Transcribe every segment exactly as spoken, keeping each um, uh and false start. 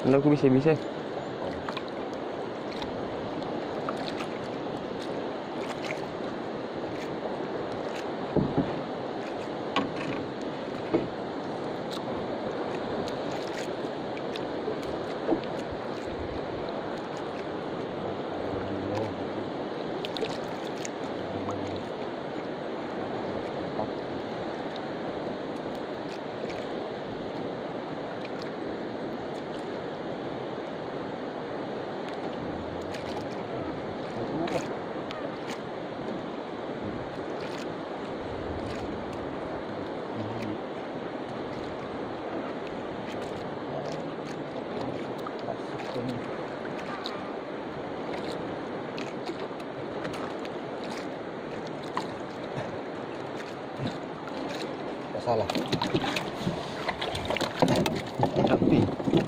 Anda aku bisa-bisa. Salah. Tapi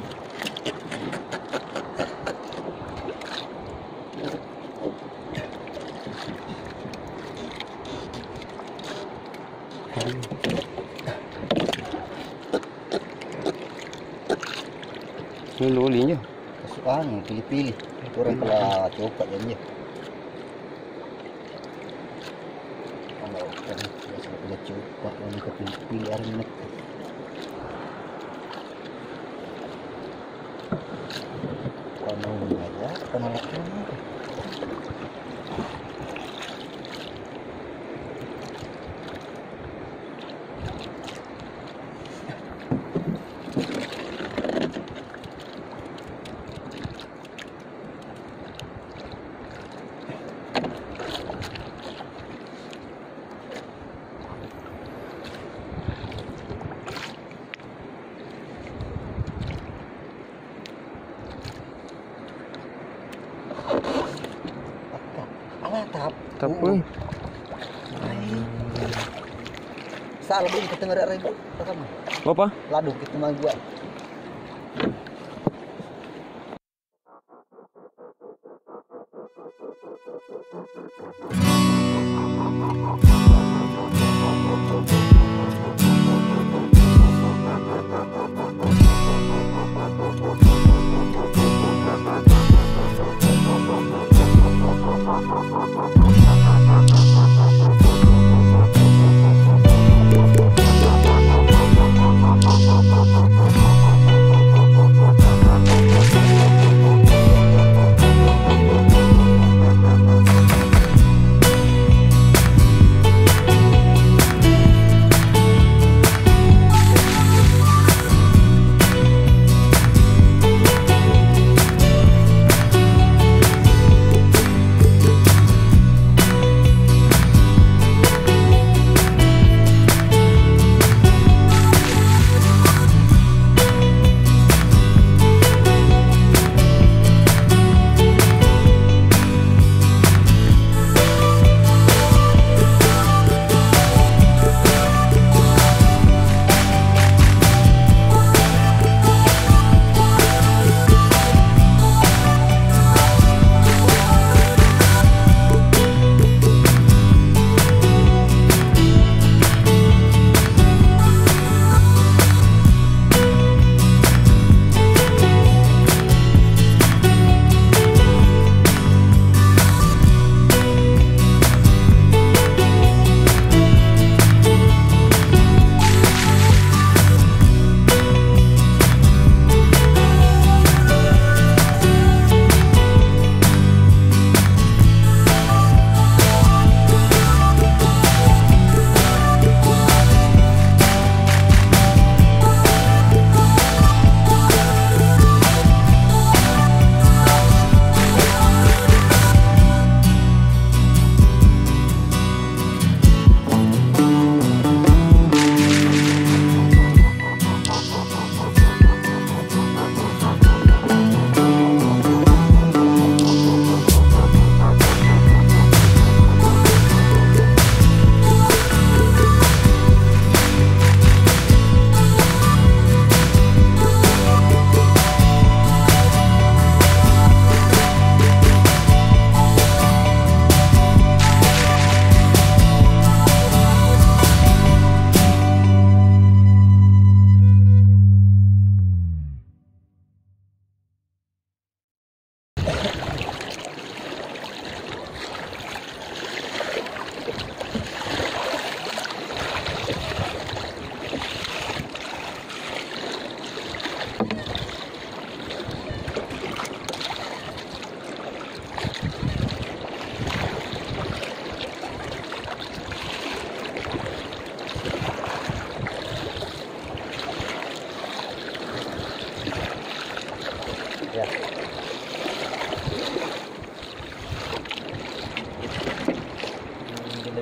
ini lolinya. Kesukaan pilih-pilih. Orang pula coba jadinya. Kalau kan biasa pula coba orang ke pilih-pilih hari ini. Kalau mau aja, penolaknya. Tap. Tak pun. Salah belum kita ngerak ribut. Apa? Ladu kita mah buat.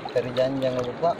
Cari janjang apa Pak?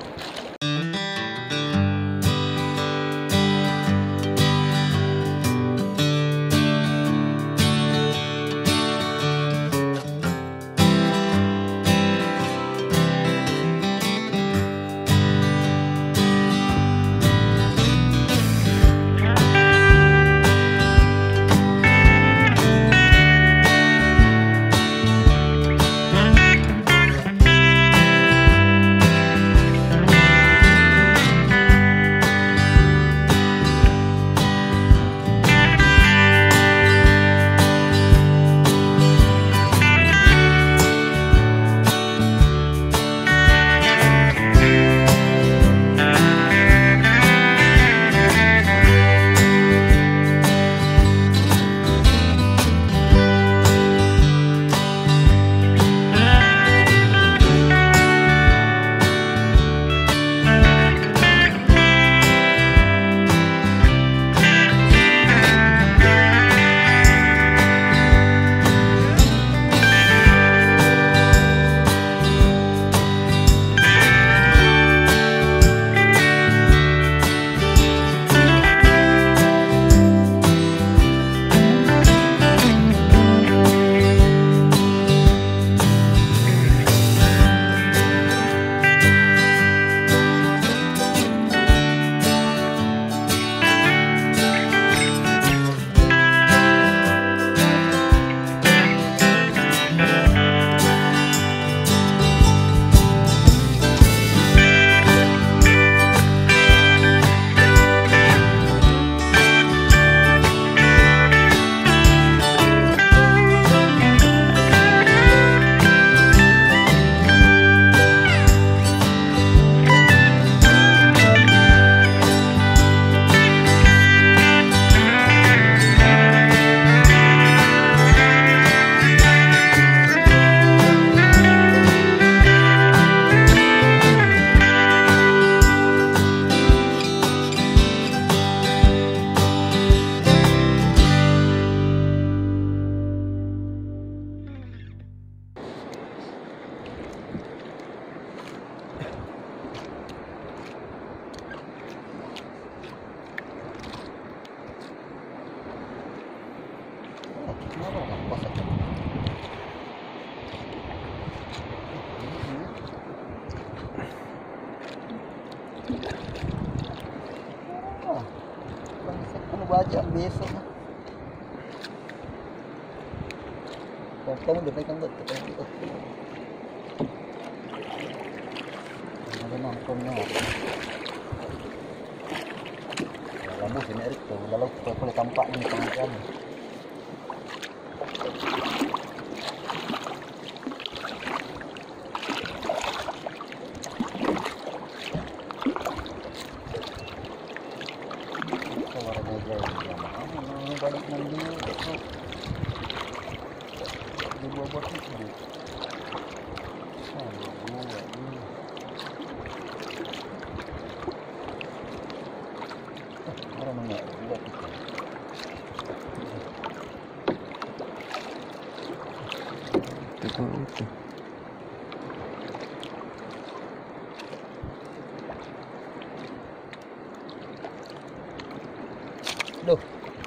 Baca besok. Kamu udah pegang betul. Ada nongkrongnya. Lalu sini Erik tuh, lalu boleh tampak nih teman-teman. Balik nanti itu di bawah bot itu nah, gua ini orang mana buat itu itu itu duh.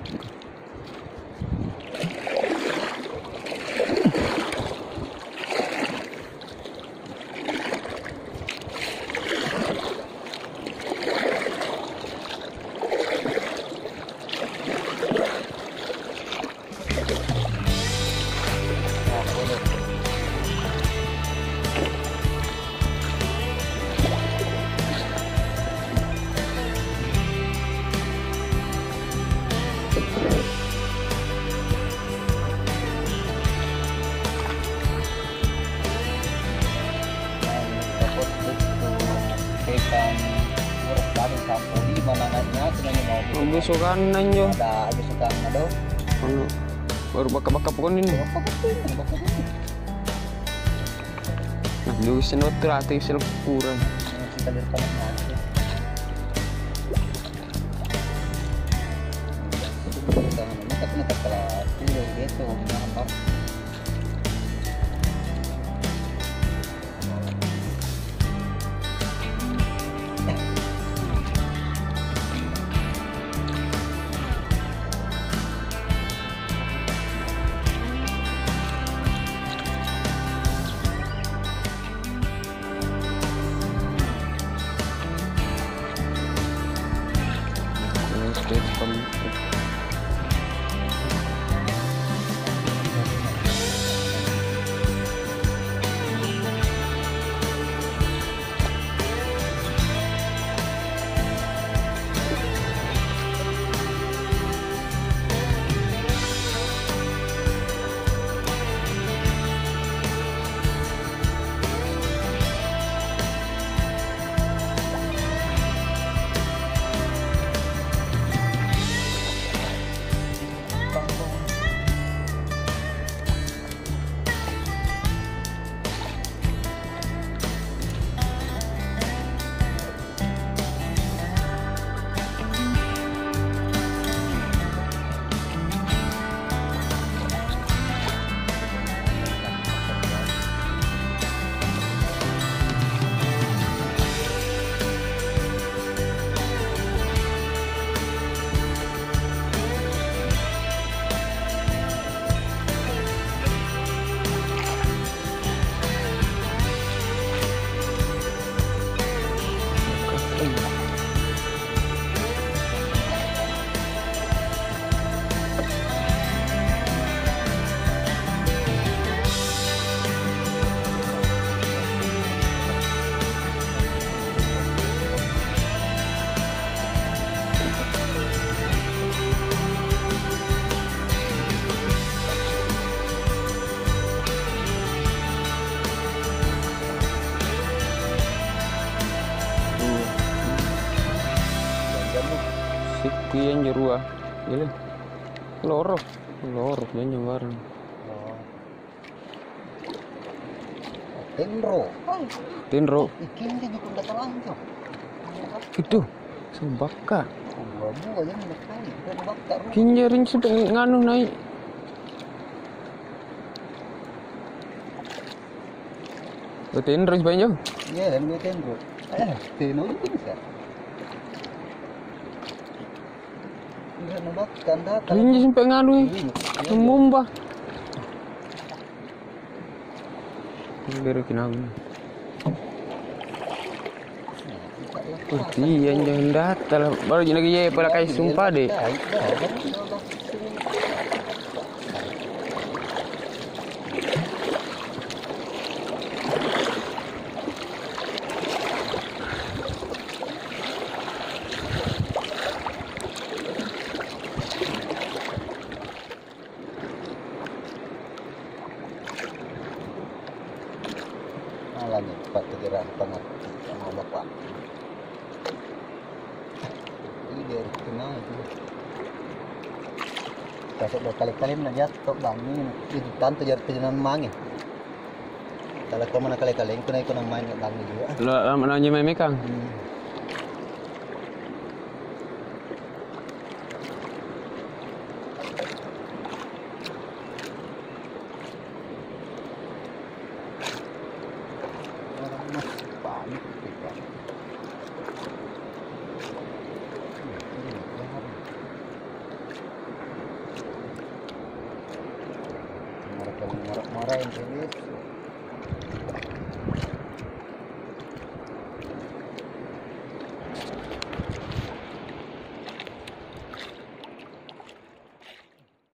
Besokan nanyo. Ada besokan ada. Ano? Baru baka-baka po kanino. Nah, luwisan na ito ate yung silang kukuran. Kalir pa lang natin. Ito naman, nakat-nakat pala. Tilo, beso, nakampak. Diyan jerua. Gila. Loro. Loro yan yung barang. Oh. Tenro. Ay, Tinro. ikin dia juga udah terlanjur. Itu. Sebaka. Buah-buah yang udah kali. Udah bakar. Kinjarin sudah nganu naik. Oh, Tinro sebanyak. Iya, dan gue tenro. Eh, tenro itu bisa. Udah nabakkan datang. Kinja sampai nganu eh. Memumbah. Biru kinang. Oh, iya jangan datal. Baru jadi lagi ya pala kayak sumpah deh. Lagi cepat kegeran tengah sama bapak. Ini dia kenal itu. Kasih berkali-kali menjatuh bang ini itu tanto jar perjalanan mangin. Kalau kau mana kali-kali aku naik kau main bang juga. Lo lama nanya meme Kang. Hmm. Marah-marah yang